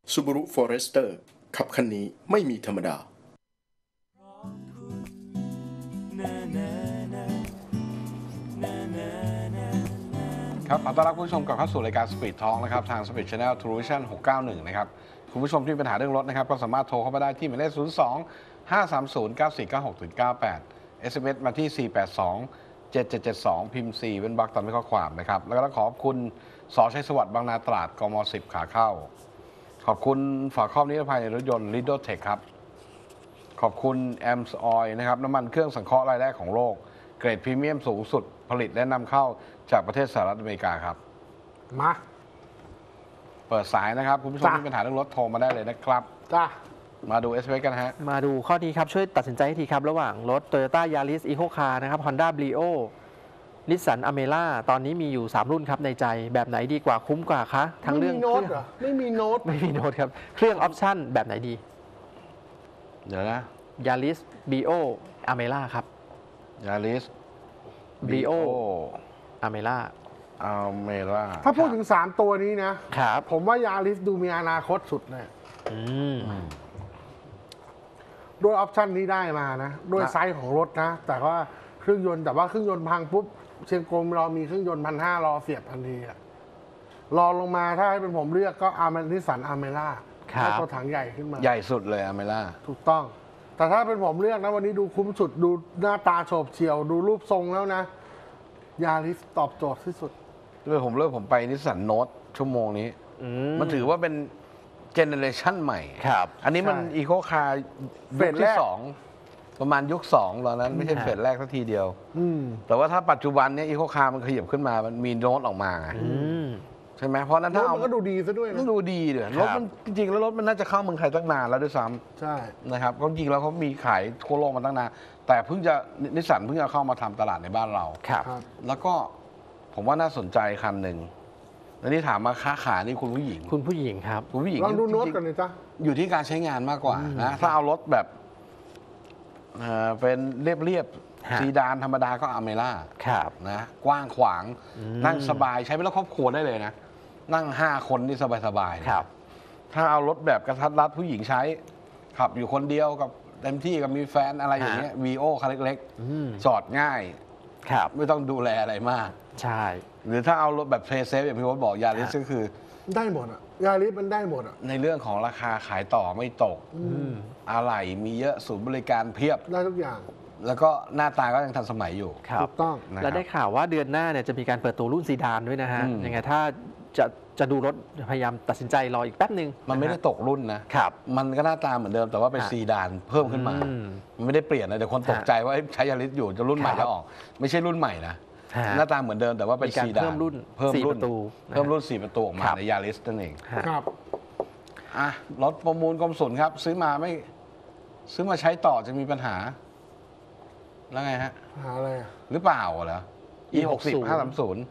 Subaru Forester ขับคันนี้ไม่มีธรรมดาครับขอต้อนรับคุณผู้ชมกลับเข้าสู่รายการ Speed Talk นะครับทาง Speed Channel Television 691 นะครับคุณผู้ชมที่มีปัญหาเรื่องรถนะครับก็สามารถโทรเข้ามาได้ที่หมายเลข 02-530-9496-98 SMS มาที่ 482-7772 พิมพ์ 4 เว้นวรรคตามด้วยข้อความนะครับแล้วก็ต้องขอบคุณส.ชัยสวัสดิ์บางนาตราดกม 10 ขาเข้าขอบคุณฝาครอบนิรภัยในรถยนต์ Lido Tech ครับขอบคุณ AMS Oil นะครับน้ำมันเครื่องสังเคราะห์รายแรกของโลกเกรดพรีเมียมสูงสุดผลิตและนำเข้าจากประเทศสหรัฐอเมริกาครับมาเปิดสายนะครับคุณผู้ชมที่มีปัญหาเรื่องรถโทรมาได้เลยนะครับจ้ามาดู SMS กันฮะมาดูข้อนี้ครับช่วยตัดสินใจให้ทีครับระหว่างรถ Toyota Yaris Eco Car นะครับ Honda Brio Nissan Almera ตอนนี้มีอยู่3รุ่นครับในใจแบบไหนดีกว่าคุ้มกว่าคะทั้งเรื่องไม่มีโน้ตเหรอไม่มีโน้ตครับเครื่องออปชั่นแบบไหนดีเดี๋ยวนะ Yaris Brio Almera ครับ Yaris Brio Almera ถ้าพูดถึง3ตัวนี้นะครับผมว่ายาริสดูมีอนาคตสุดเลยด้วยออปชั่นนี้ได้มานะด้วยไซส์ของรถนะแต่ว่าเครื่องยนต์พังปุ๊บเชียงกงเรามีเครื่องยนต์ 1,500 รอเสียบทันทีอะรอลงมาถ้าให้เป็นผมเลือกก็นิสสันอาร์เมร่าตัวถังใหญ่ขึ้นมาใหญ่สุดเลยอาร์เมร่าถูกต้องแต่ถ้าเป็นผมเลือกนะวันนี้ดูคุ้มสุดดูหน้าตาโฉบเฉี่ยวดูรูปทรงแล้วนะยาริสตอบโจทย์ที่สุดด้วยผมเลือกผมไปนิสสันโนตชั่วโมงนี้มันถือว่าเป็นเจเนเรชันใหม่อันนี้มันอีโคคาร์ยุคที่2ประมาณยุค2ตอนนั้นไม่ใช่เฟสแรกสักทีเดียวแต่ว่าถ้าปัจจุบันนี้อีโคคาร์มันขยับขึ้นมามันมีโน้ตออกมาใช่ไหมเพราะนั้นถ้าเอามันก็ดูดีซะด้วยนะดูดีเลยรถมันจริงๆแล้วรถมันน่าจะเข้าเมืองไทยตั้งนานแล้วด้วยซ้ำใช่นะครับก็จริงแล้วเขามีขายทั่วโลกมาตั้งนานแต่นิสสันเพิ่งจะเข้ามาทำตลาดในบ้านเราแล้วก็ผมว่าน่าสนใจคันหนึ่งแล้วนี่ถามมาค้าขายนี่คุณผู้หญิงครับคุณผู้หญิงลองดูโน้ตกันเลยจ้ะอยู่ที่การใช้งานมากกว่านะถ้าเอารถแบบเป็นเรียบซีดานธรรมดาก็อเมร่านะกว้างขวางนั่งสบายใช้เป็นรถครอบครัวได้เลยนะนั่ง5 คนนี่สบายๆถ้าเอารถแบบกระทัดรัดผู้หญิงใช้ขับอยู่คนเดียวกับเต็มที่กับมีแฟนอะไรอย่างเงี้ยวีโอคันเล็กๆจอดง่ายไม่ต้องดูแลอะไรมากใช่หรือถ้าเอารถแบบเพลย์เซฟอย่างพี่วศบอกยาริสก็คือได้หมดอ่ะยาริสมันได้หมดอ่ะในเรื่องของราคาขายต่อไม่ตกอะไหล่มีเยอะศูนย์บริการเพียบได้ทุกอย่างแล้วก็หน้าตาก็ยังทันสมัยอยู่ถูกต้องและได้ข่าวว่าเดือนหน้าเนี่ยจะมีการเปิดตัวรุ่นซีดานด้วยนะฮะยังไงถ้าจะดูรถพยายามตัดสินใจรออีกแป๊บนึงมันไม่ได้ตกรุ่นนะครับมันก็หน้าตาเหมือนเดิมแต่ว่าเป็นซีดานเพิ่มขึ้นมามันไม่ได้เปลี่ยนนะเดี๋ยวคนตกใจว่าใช้ยาริสอยู่จะรุ่นใหม่จะออกไม่ใช่รุ่นใหม่นะหน้าตาเหมือนเดิมแต่ว่าเป็นซีดานเพิ่มรุ่น4 ประตูออกมาในยาริสนั่นเองครับรถประมูลกรมศุลครับซื้อมาใช้ต่อจะมีปัญหาแล้วไงฮะหาอะไรหรือเปล่าเหรอ E60 530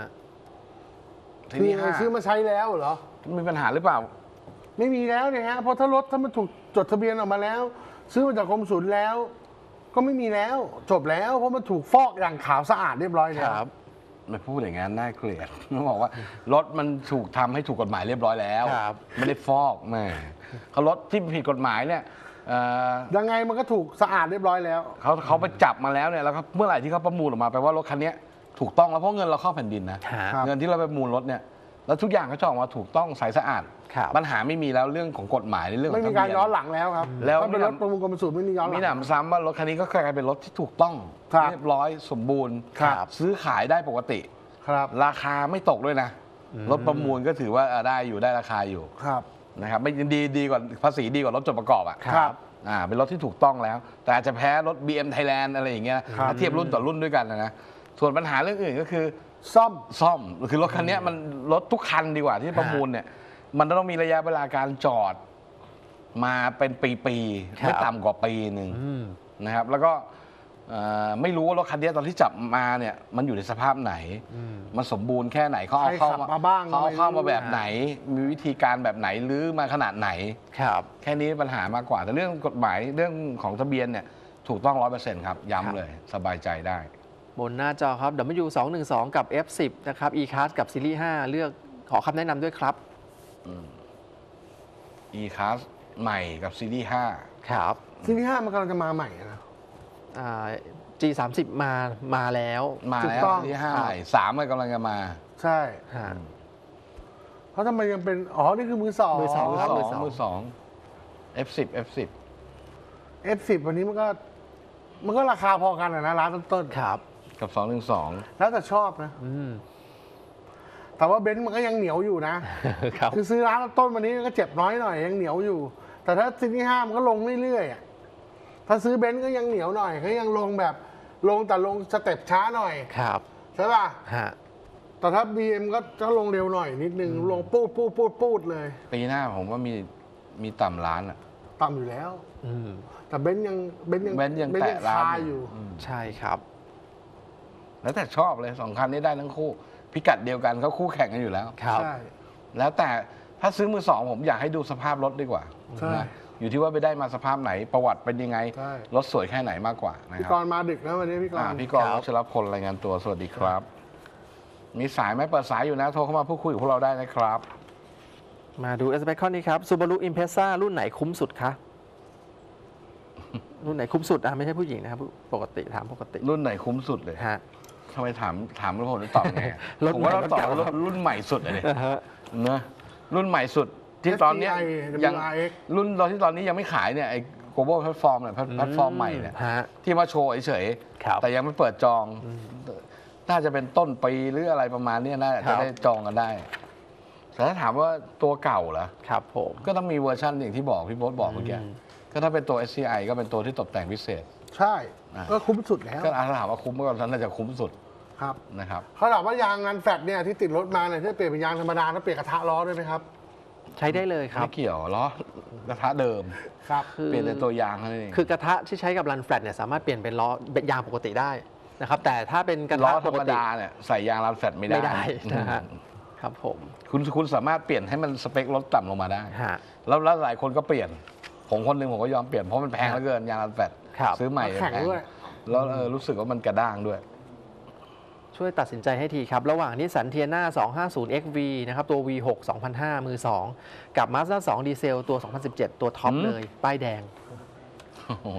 ทีนี้ซื้อมาใช้แล้วเหรอมีปัญหาหรือเปล่าไม่มีแล้วเนี่ยฮะเพราะถ้ารถถ้ามันถูกจดทะเบียนออกมาแล้วซื้อมาจากกรมศุลแล้วก็ไม่มีแล้วจบแล้วเพราะมันถูกฟอกอย่างขาวสะอาดเรียบร้อยแล้วไม่พูดอย่างนั้นน่าเกลียดต้องบอกว่ารถมันถูกทำให้ถูกกฎหมายเรียบร้อยแล้วไม่ได้ฟอกแม่เขารถที่ผิดกฎหมายเนี่ยยังไงมันก็ถูกสะอาดเรียบร้อยแล้วเขาไปจับมาแล้วเนี่ยแล้วก็เมื่อไหร่ที่เขาประมูลออกมาแปลว่ารถคันนี้ถูกต้องแล้วเพราะเงินเราเข้าแผ่นดินนะเงินที่เราไปประมูลรถเนี่ยแล้วทุกอย่างเขาจะออกมาถูกต้องใสสะอาดปัญหาไม่มีแล้วเรื่องของกฎหมายในเรื่องไม่มีการย้อนหลังแล้วครับแล้วเป็นรถประมูลกรมศุลไม่มีย้อนหลังมีหนำซ้ำว่ารถคันนี้ก็กลายเป็นรถที่ถูกต้องเรียบร้อยสมบูรณ์ซื้อขายได้ปกติราคาไม่ตกด้วยนะรถประมูลก็ถือว่าได้อยู่ได้ราคาอยู่นะครับไม่ดีกว่าภาษีดีกว่ารถจดประกอบอ่ะเป็นรถที่ถูกต้องแล้วแต่อาจจะแพ้รถ BM Thailand อะไรอย่างเงี้ยถ้าเทียบรุ่นต่อรุ่นด้วยกันนะส่วนปัญหาเรื่องอื่นก็คือซ่อมคือรถคันนี้มันรถทุกคันดีกว่าที่ประมูลเนี่ยมันต้องมีระยะเวลาการจอดมาเป็นปีๆไม่ต่ำกว่าปีหนึ่งนะครับแล้วก็ไม่รู้ว่ารถคันนี้ตอนที่จับมาเนี่ยมันอยู่ในสภาพไหนมันสมบูรณ์แค่ไหนเขาเอาเข้ามาแบบไหนมีวิธีการแบบไหนหรือมาขนาดไหนแค่นี้ปัญหามากกว่าแต่เรื่องกฎหมายเรื่องของทะเบียนเนี่ยถูกต้อง 100% ครับย้ำเลยสบายใจได้บนหน้าจอครับ W212 กับ F10 นะครับ E-Class กับซีรีส์5เลือกขอคำแนะนำด้วยครับ E-Class ใหม่กับซีรีส์5 ครับซีรีส์5มันกำลังจะมาใหม่นะ G30 มาแล้วมาถูแล้กวต้องซีรีส์5ใหม่3มันกำลังจะมาใช่ฮะเพราะทำไมยังเป็นนี่คือมือสองมือสอง ครับมือสอง F10 F10 วันนี้มันก็ราคาพอกันนะร้านต้นครับกับ212 แล้วแต่ชอบนะอืมแต่ว่าเบนซ์มันก็ยังเหนียวอยู่นะครับคือซื้อร้านต้นวันนี้ก็เจ็บน้อยหน่อยยังเหนียวอยู่ แต่ถ้าซีรีส์5มันก็ลงเรื่อยๆอะถ้าซื้อเบนซ์ก็ยังเหนียวหน่อยก็ยังลงแบบแต่ลงสเต็ปช้าหน่อยครับใช่ป่ะฮะแต่ถ้า BM ก็จะลงเร็วหน่อยนิดนึงลงปูดเลยปีหน้าผมว่ามีต่ำล้านอ่ะต่ำอยู่แล้วอืมแต่เบนซ์ยังเบนซ์ยังแตะล้านคาอยู่ใช่ครับแล้วแต่ชอบเลย2คันนี้ได้ทั้งคู่ พิกัดเดียวกันเขาคู่แข่งกันอยู่แล้วครับใช่แล้วแต่ถ้าซื้อมือสองผมอยากให้ดูสภาพรถดีกว่าใช่นะอยู่ที่ว่าไปได้มาสภาพไหนประวัติเป็นยังไงใช่รถสวยแค่ไหนมากกว่านะพี่ครักบรณ์มาดึกนะวันนี้พี่กรณ์พี่กรณ์วัชรพลรายงานตัวสวัสดีครับ มีสายไหมเปิดสายอยู่นะโทรเข้ามาพูดคุยกับพวกเราได้นะครับมาดู S Back นี้ครับ Subaru Impreza รุ่นไหนคุ้มสุดคะ รุ่นไหนคุ้มสุดไม่ใช่ผู้หญิงนะครับ ปกติถามปกติรุ่นไหนคุ้มสุดเลยฮะทำไมถามแล้วผมจะตอบไงอะรถผมว่าเราตอบใหม่รถรุ่นใหม่สุดเลยนะฮะเนอะรุ่นใหม่สุดที่ตอนเนี้ย FTI ยัง WRX รุ่นที่ตอนนี้ยังไม่ขายเนี่ยไอ้ global platform เนี่ยแพลตฟอร์มใหม่เนี่ยฮะที่มาโชว์เฉยครับแต่ยังไม่เปิดจอง น่าจะเป็นต้นปีหรืออะไรประมาณเนี้ยน่าครัจะบได้จองกันได้ แต่ถ้าถามว่าตัวเก่าเหรอครับผมก็ต้องมีเวอร์ชันอย่างที่บอกพี่โบ๊ทบอกเมื่อกี้ ก็ถ้าเป็นตัว SCI ก็เป็นตัวที่ตกแต่งพิเศษใช่อ่าก็คุ้มสุดแล้วก็ถ้าถามว่าคุ้มก็น่าจะคุ้มสุดครับนะครับเขาถามว่ายางงานแฟดเนี่ยที่ติดรถมาเนี่ยที่เปลี่ยนเป็นยางธรรมดาแล้วเปลี่ยนกระทะล้อด้วยไหมครับใช้ได้เลยครับไม่เกี่ยวล้อกระทะเดิมครับเปลี่ยนแต่ตัวยางเท่านั้นเองคือกระทะที่ใช้กับรันแฟลตเนี่ยสามารถเปลี่ยนเป็นล้อเป็นยางปกติได้นะครับ แต่ถ้าเป็นกระล้อทะธปรรกมติดาเนี่ยใส่ยางรันแฟลตไม่ได้ไม่ได้นะฮะครับผมคุณสามารถเปลี่ยนให้มันสเปครถต่ำลงมาได้ฮะแล้วหลายคนก็เปลี่ยน ผมคนหนึ่งผมก็ยอมเปลี่ยนเพราะมันแพงเหลือเกินยางรันแฟลตครับซื้อใหม่แข็งแพงด้วยแล้วรู้สึกว่ามันกระด้างด้วยช่วยตัดสินใจให้ทีครับ ระหว่างนิสสันเทียนา250 XV นะครับ ตัว V6 2005 มือ 2 กับ Mazda 2 ดีเซลตัว 2017 ตัวท็อปอืมเลย ป้ายแดงโอ้โห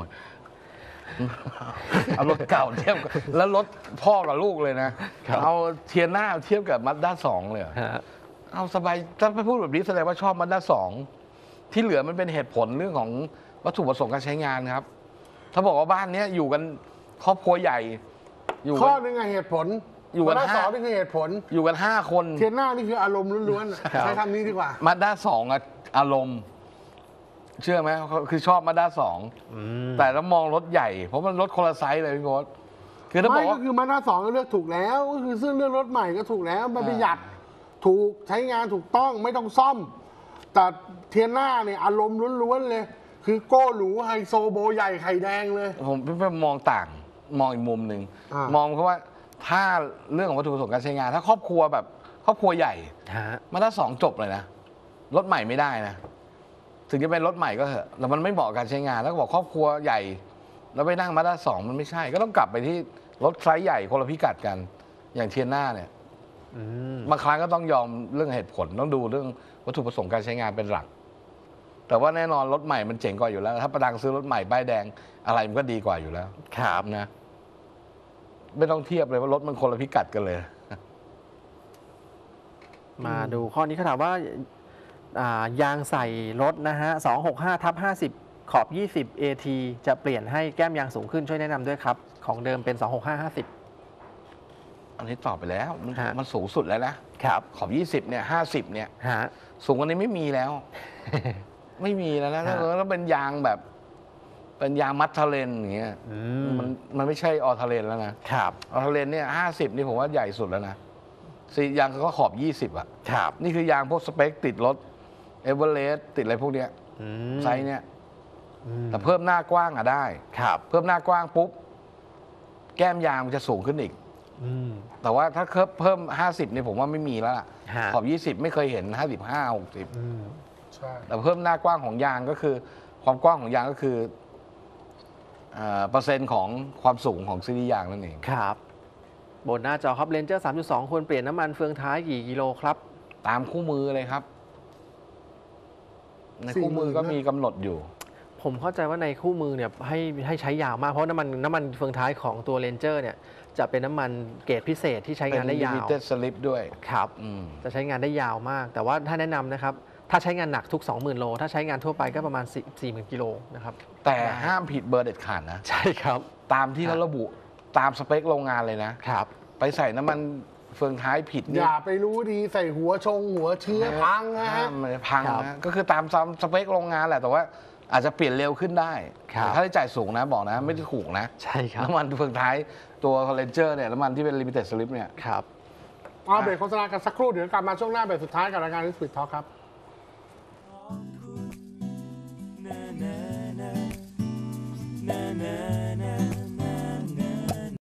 เอารถเก่าเทียบกับแล้วรถพ่อกับลูกเลยนะครับเอาเทียน่าเทียบกับมั z ด้า2เลยเหรอฮะเอาสบายถ้าไปพูดแบบนี้แสดงว่าชอบมั z ด้า2ที่เหลือมันเป็นเหตุผลเรื่องของวัตถุประสงค์การใช้งานครับ ถ้าบอกว่าบ้านเนี้ยอยู่กันครอบครัวใหญ่ อยู่ข้กัอน หนึงอะเหตุผลอยู่กันมาด้าห้าสองนี่คือเหตุผลอยู่กัน5 คนเทียนหน้านี่คืออารมณ์ล้วนๆอะครับใช้คำนี้ดีกว่ามั z ด้า2อะอารมณ์ เชื่อไหมคือชอบมั z ด้า2แต่แล้วมองรถใหญ่ เพราะมันรถคนละไซส์เลยพี่โค้ดคือถ้าบอไม่กก็ว่าคือมาด้าสองเลือกถูกแล้ว ก็คือซื้อเลือกรถใหม่ก็ถูกแล้วมันประหยัดถูกใช้งานถูกต้องไม่ต้องซ่อม แต่เทียนหน้าเนี่ยอารมณ์ล้วนๆเลย คือโก้หรูไฮโซโบใหญ่ไข่แดงเลยผมพี่มองต่างมองอีกมุมหนึ่งอ่ามมองเพราะว่าถ้าเรื่องของวัตถุประสงค์การใช้งาน ถ้าครอบครัวแบบครอบครัวใหญ่ฮะมาด้า2จบเลยนะรถใหม่ไม่ได้นะถึงจะเป็นรถใหม่ก็เถอะแต่มันไม่เหมาะกับการใช้งาน แล้วก็บอกครอบครัวใหญ่ แล้วไปนั่งมาด้า2มันไม่ใช่ ก็ต้องกลับไปที่รถไซส์ใหญ่คนละพิกัดกัน อย่างเทียนหน้าเนี่ยอืมบางครั้งก็ต้องยอมเรื่องเหตุผลต้องดูเรื่องวัตถุประสงค์การใช้งานเป็นหลัก แต่ว่าแน่นอนรถใหม่มันเจ๋งกว่าอยู่แล้ว ถ้าประดังซื้อรถใหม่ป้ายแดงอะไรมันก็ดีกว่าอยู่แล้วครับนะ ไม่ต้องเทียบเลยว่ารถมันคนละพิกัดกันเลยมาดูข้อนี้เขาถามว่ายางใส่รถนะฮะ 265/50 ขอบ 20 AT จะเปลี่ยนให้แก้มยางสูงขึ้นช่วยแนะนำด้วยครับ ของเดิมเป็น 265/50 อันนี้ตอบไปแล้วมันฮะมันสูงสุดแล้วนะครับ ขอบ 20เนี่ย50เนี่ยฮะสูงกว่านี้ไม่มีแล้ว ไม่มีแล้วนะฮะแล้วเป็นยางแบบ เป็นยางมัดทะเลนอย่างเงี้ยอืมันไม่ใช่ออทะเลนแล้วนะครับ ออทะเลนเนี่ย50นี่ผมว่าใหญ่สุดแล้วนะสียางก็ขอบ 20อ่ะครับนี่คือยางพวกสเปคติดรถเอเวอเรสต์ติดอะไรพวกเนี้ยอืมไซส์เนี่ยอืมแต่เพิ่มหน้ากว้างอ่ะได้ครับเพิ่มหน้ากว้างปุ๊บแก้มยางมันจะสูงขึ้นอีกอืมแต่ว่าถ้าเพิ่ม50นี่ผมว่าไม่มีแล้วล่ะฮะขอบ 20 ไม่เคยเห็น 55 60 อืมใช่แต่เพิ่มหน้ากว้างของยางก็คือ ความกว้างของยางก็คือเปอร์เซ็นต์ของความสูงของซีรีส์ยางนั่นเองครับบนหน้าจอครับ Ranger 3.2 ควรเปลี่ยนน้ำมันเฟืองท้ายกี่กิโลครับตามคู่มือเลยครับในคู่มือก็มีกำหนดอยู่ผมเข้าใจว่าในคู่มือเนี่ยให้ใช้ยาวมากเพราะน้ำมันเฟืองท้ายของตัว Ranger เนี่ยจะเป็นน้ำมันเกรดพิเศษที่ใช้งานได้ยาวเป็น limited slip ด้วยครับจะใช้งานได้ยาวมาก แต่ว่าถ้าแนะนำนะครับถ้าใช้งานหนักทุก 20,000 โลถ้าใช้งานทั่วไปก็ประมาณ 40,000 กิโลนะครับแต่ห้ามผิดเบอร์เด็ดขาดนะใช่ครับตามที่เขาระบุตามสเปคโรงงานเลยนะครับ ไปใส่น้ำมันเฟืองท้ายผิดอนี่ย่าไปรู้ดีใส่หัวเชื้อพังนะห้าฮะมมันจะพังครับนะก็คือตามสเปคโรงงานแหละแต่ว่าอาจจะเปลี่ยนเร็วขึ้นได้ครับแต่ค่าใช้จ่ายสูงนะบอกนะไม่ได้ถูกนะใช่ครับน้ำมันเฟืองท้ายตัว Ranger เนี่ยน้ำมันที่เป็น limited slip เนี่ยครับเอาเบรกโฆษณากันสักครู่เดี๋ยวกลับมาช่วงหน้าเบรกสุดท้ายกับรายการ Liquid Talk ครับ na na na na na